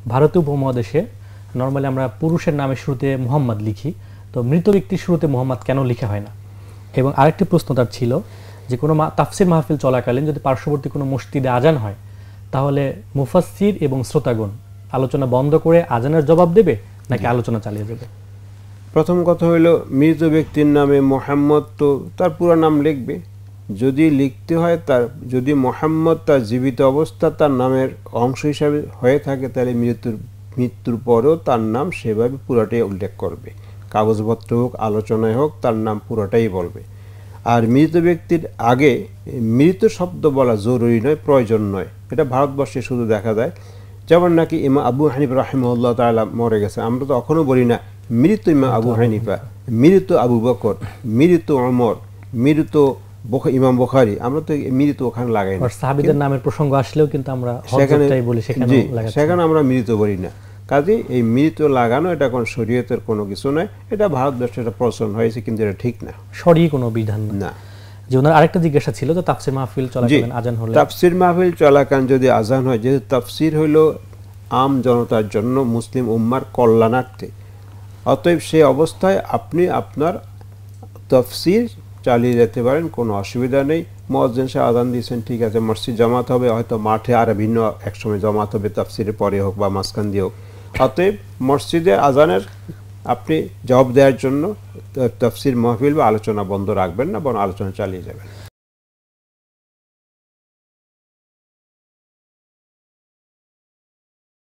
ভারতীয় উপমহাদেশে নর্মালি আমরা পুরুষের নামের শুরুতে মুহাম্মদ লিখি, তো মৃত ব্যক্তির শুরুতে মুহাম্মদ কেন লেখা হয় না? এবং আরেকটি প্রশ্ন তার ছিল যে কোনো তাফসির মাহফিল চলাকালীন যদি পার্শ্ববর্তী কোনো মসজিদে আজান হয়, তাহলে মুফাসসির এবং শ্রোতাগণ আলোচনা বন্ধ করে আজানের জবাব দেবে নাকি আলোচনা চালিয়ে যাবে? প্রথম কথা হলো, মৃত ব্যক্তির নামে মোহাম্মদ, তো তার পুরো নাম লিখবে। যদি লিখতে হয় যদি মোহাম্মদ তার জীবিত অবস্থা তার নামের অংশ হিসাবে হয়ে থাকে, তাহলে মৃত্যুর পরেও তার নাম সেভাবে পুরোটাই উল্লেখ করবে। কাগজপত্র হোক, আলোচনায় হোক, তার নাম পুরোটাই বলবে। আর মৃত ব্যক্তির আগে মৃত শব্দ বলা জরুরি নয়, প্রয়োজন নয়। এটা ভারতবর্ষে শুধু দেখা যায়। যেমন নাকি ইমাম আবু হানিফা রাহিমাহুল্লাহ তাআলা মরে গেছে, আমরা তো এখনও বলি না মৃত ইমাম আবু হানিফা, মৃত আবু বকর, মৃত ওমর, মৃত ইমাম বুখারী, আমরা তো মৃত ওখানে লাগাই না। সাহাবীদের নামের প্রসঙ্গ আসলেও কিন্তু আমরা হযরতটাই বলি, সেখানে আমরা মৃত বলি না। কাজে এই মৃত লাগানো এটা কোন শরীয়তের কোনো কিছু নয়, এটা ভারতবর্ষে এটা প্রচলন হয়েছে, কিন্তু এটা ঠিক না, শরীয়ী কোনো বিধান না। যে ওনার আরেকটা জিজ্ঞাসা ছিল যে তাফসীর মাহফিল চলাকালীন আজান হলে, তাফসীর মাহফিল চলাকালীন যদি আজান হয়, যেহেতু তাফসীর হলো আম জনতার জন্য, মুসলিম উম্মার কল্যাণার্থে, অতএব সেই অবস্থায় আপনি আপনার তাফসীর চালিয়ে যেতে পারেন, কোনো অসুবিধা নেই। মুয়াজ্জিন সাহেব আজান দিয়েছেন, ঠিক আছে, মসজিদ জামাত হবে, হয়তো মাঠে আর ভিন্ন একসময় জামাত হবে, তাফসীরের পরে হোক বা মাঝখান দিয়ে হোক। অতএব মসজিদে আজানের আপনি জবাব দেওয়ার জন্য তাফসীর মাহফিল বা আলোচনা বন্ধ রাখবেন না, বরং আলোচনা চালিয়ে যাবেন।